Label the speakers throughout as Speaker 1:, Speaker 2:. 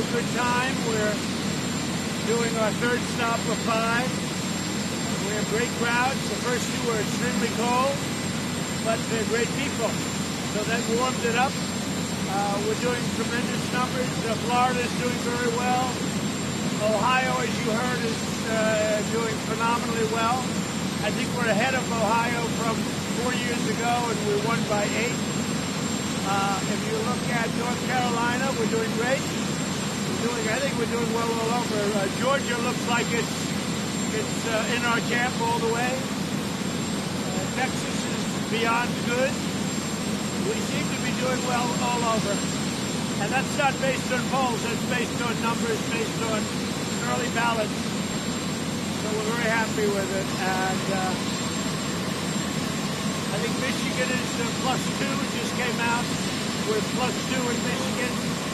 Speaker 1: good time. We're doing our third stop of 5. We have great crowds. The first 2 were extremely cold, but they're great people. So that warmed it up. We're doing tremendous numbers. Florida is doing very well. Ohio, as you heard, is doing phenomenally well. I think we're ahead of Ohio from 4 years ago, and we won by 8. If you look at North Carolina, we're doing great. I think we're doing well all over. Georgia looks like it's in our camp all the way. Texas is beyond good. We seem to be doing well all over. And that's not based on polls. That's based on numbers, based on early ballots. So we're very happy with it. And I think Michigan is +2. It just came out. We're +2 in Michigan.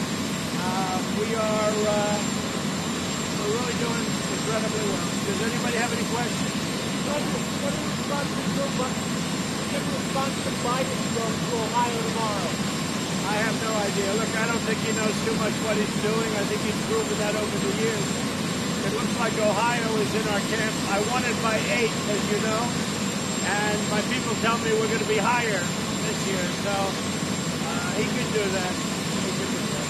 Speaker 1: We're really doing incredibly well. Does anybody have any questions?
Speaker 2: What are the responses to Biden going to Ohio tomorrow?
Speaker 1: I have no idea. Look, I don't think he knows too much what he's doing. I think he's proven that over the years. It looks like Ohio is in our camp. I won it by 8, as you know. And my people tell me we're going to be higher this year. So he can do that. He can do that.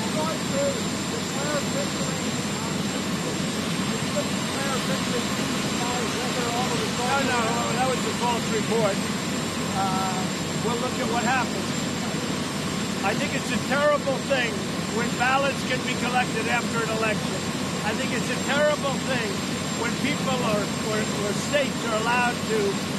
Speaker 1: No, that was a false report. We'll look at what happened. I think it's a terrible thing when ballots can be collected after an election. I think it's a terrible thing when people or states are allowed to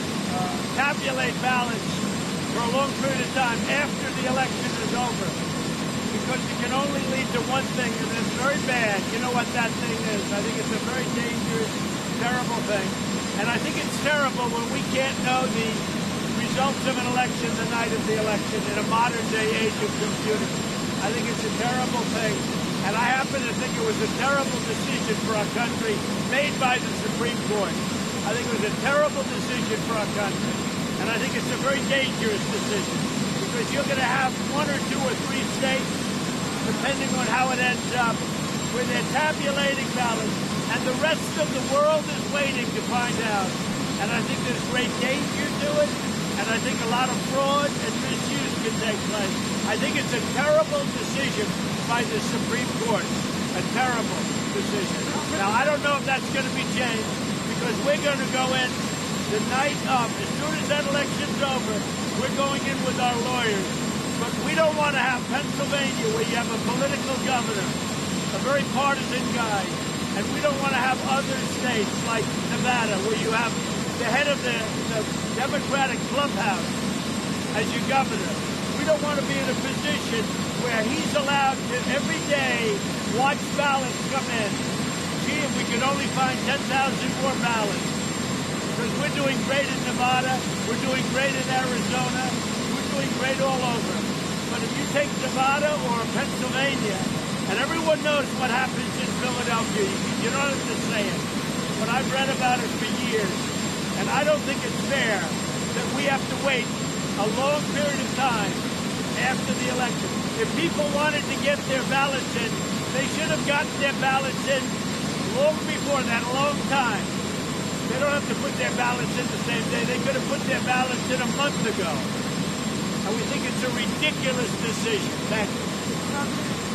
Speaker 1: tabulate ballots for a long period of time after the election is over. Because it can only lead to one thing, and it's very bad. You know what that thing is. I think it's a very dangerous, terrible thing. And I think it's terrible when we can't know the results of an election the night of the election in a modern-day age of computers. I think it's a terrible thing. And I happen to think it was a terrible decision for our country made by the Supreme Court. I think it was a terrible decision for our country. And I think it's a very dangerous decision because you're going to have 1 or 2 or 3 states, depending on how it ends up, where they're tabulating ballots, and the rest of the world is waiting to find out. And I think there's great danger to it, and I think a lot of fraud and misuse can take place. I think it's a terrible decision by the Supreme Court, a terrible decision. Now, I don't know if that's going to be changed, because we're going to go in the night of, as soon as that election's over, we're going in with our lawyers. But we don't want to have Pennsylvania, where you have a political governor, a very partisan guy, and we don't want to have other states like Nevada, where you have the head of the Democratic clubhouse as your governor. We don't want to be in a position where he's allowed to every day watch ballots come in. Gee, if we could only find 10,000 more ballots. Because we're doing great in Nevada, we're doing great in Arizona, we're doing great all over. But if you take Nevada or Pennsylvania, and everyone knows what happens in Philadelphia, you don't have to say it, but I've read about it for years, and I don't think it's fair that we have to wait a long period of time after the election. If people wanted to get their ballots in, they should have gotten their ballots in long before that, a long time. They don't have to put their ballots in the same day. They could have put their ballots in a month ago. And we think it's a ridiculous decision. Thank you.